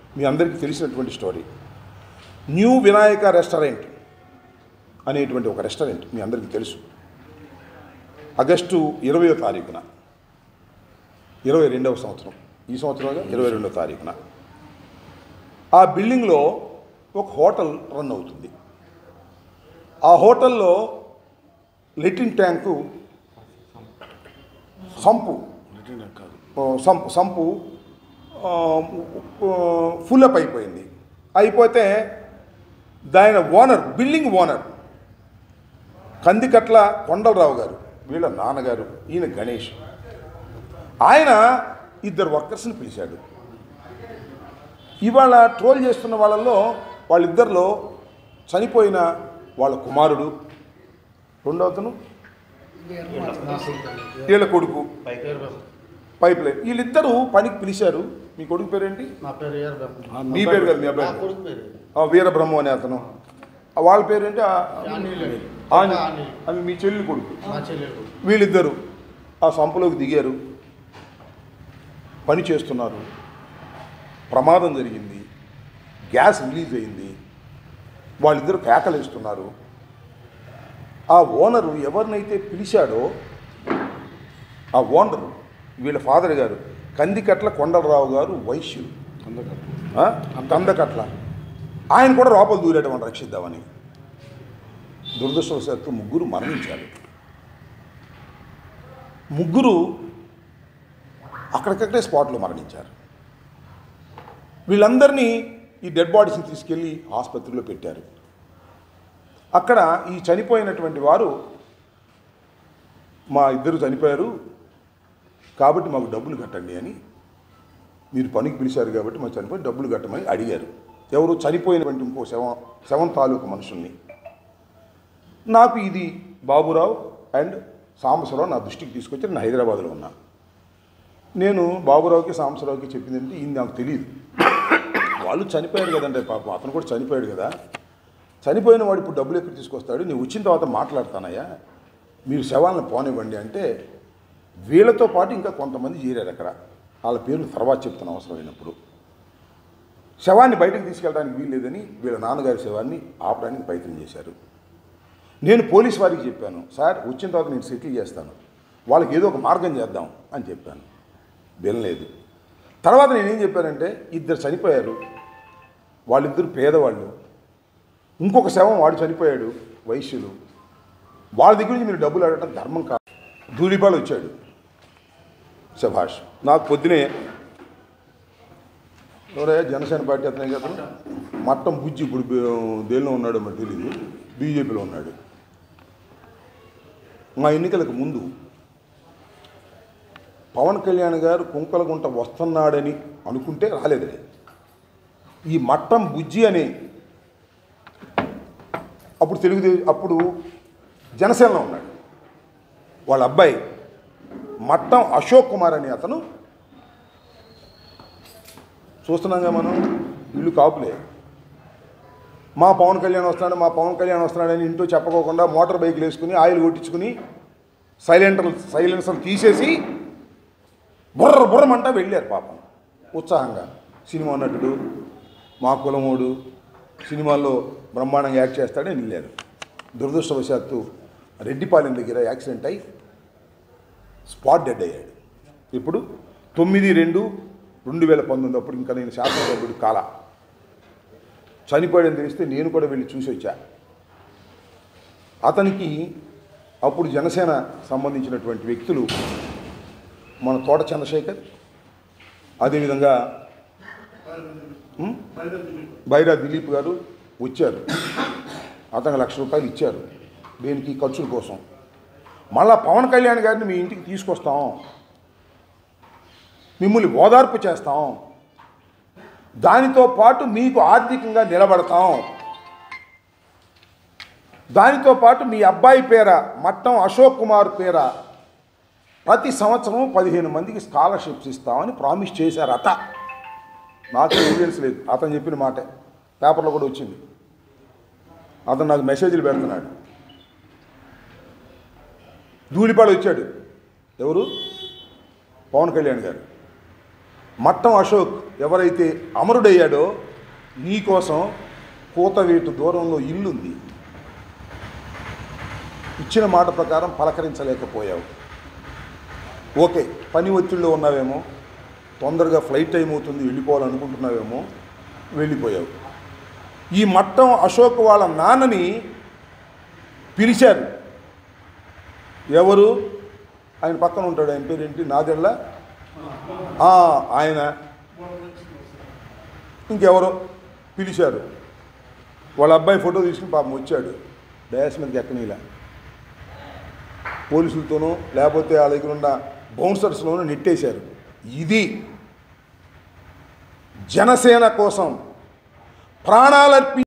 మీ అందరికీ తెలిసినటువంటి story. New Vinayaka restaurant అనేటువంటి ఒక రెస్టారెంట్ మీ అందరికీ తెలుసు. ఆగస్టు 20వ తారీఖున 22వ సంవత్సరం, ఈ సంవత్సరంగా 22వ తారీఖున ఆ బిల్డింగ్లో ఒక హోటల్ రన్ అవుతుంది. ఆ హోటల్లో latrine tank sump full up అయిపోయింది. అయిపోతే దాని owner, building owner Kandikatla Kondalarao garu, వీళ్ళ నాన్నగారు, ఈయన గణేష్, ఆయన 2 వర్కర్స్ని పిలిచాడు. ఇవాళ ట్రోల్ చేస్తున్న వాళ్ళిద్దరిలో చనిపోయిన వాళ్ళ కుమారుడు, రెండవతను వీళ్ళ కొడుకు పైప్ లైన్, వీళ్ళిద్దరూ పనికి పిలిచారు. మీ కొడుకు పేరేంటి? మీ పేరు కదా, మీ అబ్బాయి వీరబ్రహ్మ అనే అతను. వాళ్ళ పేరేంటి? అవి మీ చెల్లి కొడుకు. వీళ్ళిద్దరూ ఆ సంపులోకి దిగారు, పని చేస్తున్నారు. ప్రమాదం జరిగింది, గ్యాస్ రిలీజ్ అయింది. వాళ్ళిద్దరూ కేకలేస్తున్నారు. ఆ ఓనరు ఎవరినైతే పిలిచాడో ఆ ఓనరు వీళ్ళ ఫాదర్ గారు కందికట్ల కొండలరావు గారు, వైశ్యులు, కందకట్ల, ఆయన కూడా లోపల దూరేయడం అని రక్షిద్దామని. దురదృష్టవశాత్తు 3 మరణించారు. 3 అక్కడికక్కడే స్పాట్లో మరణించారు. వీళ్ళందరినీ ఈ డెడ్ బాడీస్ని తీసుకెళ్ళి ఆసుపత్రిలో పెట్టారు. అక్కడ ఈ చనిపోయినటువంటి వారు, మా ఇద్దరు చనిపోయారు కాబట్టి మాకు డబ్బులు కట్టండి అని, మీరు పనికి పిలిచారు కాబట్టి మాకు చనిపోయి డబ్బులు కట్టమని అడిగారు. ఎవరు? చనిపోయినటువంటి ఇంకో శవం తాలూకు మనుషుల్ని. నాకు ఇది బాబురావు అండ్ సాంబశివరావు నా దృష్టికి తీసుకొచ్చి నేను హైదరాబాద్లో ఉన్నా. నేను బాబురావుకి సాంబశివరావుకి చెప్పిందంటే ఇది నాకు తెలియదు. వాళ్ళు చనిపోయారు కదంటే పాపం, అతను కూడా చనిపోయాడు కదా, చనిపోయిన వాడు ఇప్పుడు డబ్బులు ఎక్కడ తీసుకొస్తాడు, నేను వచ్చిన తర్వాత మాట్లాడతానయ్యా, మీరు శవాలను పోనివ్వండి అంటే, వీళ్ళతో పాటు ఇంకా కొంతమంది చేరారు అక్కడ. వాళ్ళ పేర్లు తర్వాత చెప్తాను అవసరమైనప్పుడు. శవాన్ని బయటకు తీసుకెళ్ళడానికి వీల్లేదని వీళ్ళ నాన్నగారి శవాన్ని ఆపడానికి ప్రయత్నం చేశారు. నేను పోలీస్ వారికి చెప్పాను, సార్ వచ్చిన తర్వాత నేను సెటిల్ చేస్తాను, వాళ్ళకి ఏదో ఒక మార్గం చేద్దాం అని చెప్పాను. వినలేదు. తర్వాత నేనేం చెప్పానంటే, 2 చనిపోయారు, వాళ్ళిద్దరు పేదవాళ్ళు, ఇంకొక శవం వాడు చనిపోయాడు, వైశ్యులు, వాళ్ళ దగ్గర నుంచి మీరు డబ్బులు అడగడం ధర్మం కాదు. ధూళిపాలు వచ్చాడు, శభాష్. నాకు పొద్దునే ఎవరయ్యా జనసేన పార్టీ అతనే కదా, మట్టం బుజ్జి, ఇప్పుడు దేనిలో ఉన్నాడో మరి తెలీదు, బీజేపీలో ఉన్నాడు. మా ఎన్నికలకు ముందు పవన్ కళ్యాణ్ గారు కుంకలగుంట వస్తున్నాడని అనుకుంటే రాలేదులే. ఈ మట్టం బుజ్జి అని అప్పుడు జనసేనలో ఉన్నాడు. వాళ్ళ అబ్బాయి మట్టం అశోక్ కుమార్ అని అతను, చూస్తున్నాగా మనం, ఇల్లు కాపులే, మా పవన్ కళ్యాణ్ వస్తున్నాడని ఇంట్లో చెప్పకోకుండా మోటార్ బైక్లు వేసుకుని ఆయిల్ కొట్టించుకుని సైలెన్సర్లు తీసేసి బుర్రమంటా వెళ్ళారు పాపం ఉత్సాహంగా. సినిమా నటుడు, మా కులమోడు, సినిమాల్లో బ్రహ్మాండంగా యాక్ట్ చేస్తాడని వెళ్ళారు. దురదృష్టవశాత్తు రెడ్డిపాలెం దగ్గర యాక్సిడెంట్ అయి స్పాట్ డెడ్ అయ్యాడు. ఇప్పుడు 9/2/2019 అప్పుడు ఇంకా నేను శాసనసభ్యుడు కాల, చనిపోయాడని తెలిస్తే నేను కూడా వెళ్ళి చూసి వచ్చా. అతనికి అప్పుడు జనసేన సంబంధించినటువంటి వ్యక్తులు, మన తోట చంద్రశేఖర్, అదేవిధంగా బైరా దిలీప్ గారు వచ్చారు. అతనికి ₹1,00,000 ఇచ్చారు, దేనికి? ఖర్చుల కోసం. మళ్ళా పవన్ కళ్యాణ్ గారిని మీ ఇంటికి తీసుకొస్తాం, మిమ్మల్ని ఓదార్పు చేస్తాం, దానితో పాటు మీకు ఆర్థికంగా నిలబడతాం, దానితో పాటు మీ అబ్బాయి పేర మట్టం అశోక్ కుమార్ పేర ప్రతి సంవత్సరం 15 మందికి స్కాలర్షిప్స్ ఇస్తామని ప్రామిస్ చేశారు. నాకు ఎవిడెన్స్ లేదు, అతను చెప్పిన మాటే, పేపర్లో కూడా వచ్చింది. అతను నాకు మెసేజ్లు పెడుతున్నాడు. ధూళిపాడు వచ్చాడు ఎవరు? పవన్ కళ్యాణ్ గారు. మట్టం అశోక్ ఎవరైతే అమరుడయ్యాడో నీకోసం కూతవేటు దూరంలో ఇల్లుంది. ఇచ్చిన మాట ప్రకారం పలకరించలేకపోయావు. ఓకే, పని ఒత్తిడిలో ఉన్నావేమో, తొందరగా ఫ్లైట్ టైం అవుతుంది, వెళ్ళిపోవాలనుకుంటున్నావేమో, వెళ్ళిపోయావు. ఈ మట్టం అశోక్ వాళ్ళ నాన్నని పిలిచారు. ఎవరు? ఆయన పక్కన ఉంటాడు, ఆయన పేరేంటి, నాదెళ్ళ, ఆయన ఇంకెవరో పిలిచారు. వాళ్ళ అబ్బాయి ఫోటో తీసుకుని పాపం వచ్చాడు. డ్యాష్ మీదకి ఎక్కనీలా, పోలీసులతోనూ లేకపోతే ఆ దగ్గర ఉన్న బౌన్సర్స్లోనూ నెట్టేశారు. ఇది జనసేన కోసం ప్రాణాలర్పి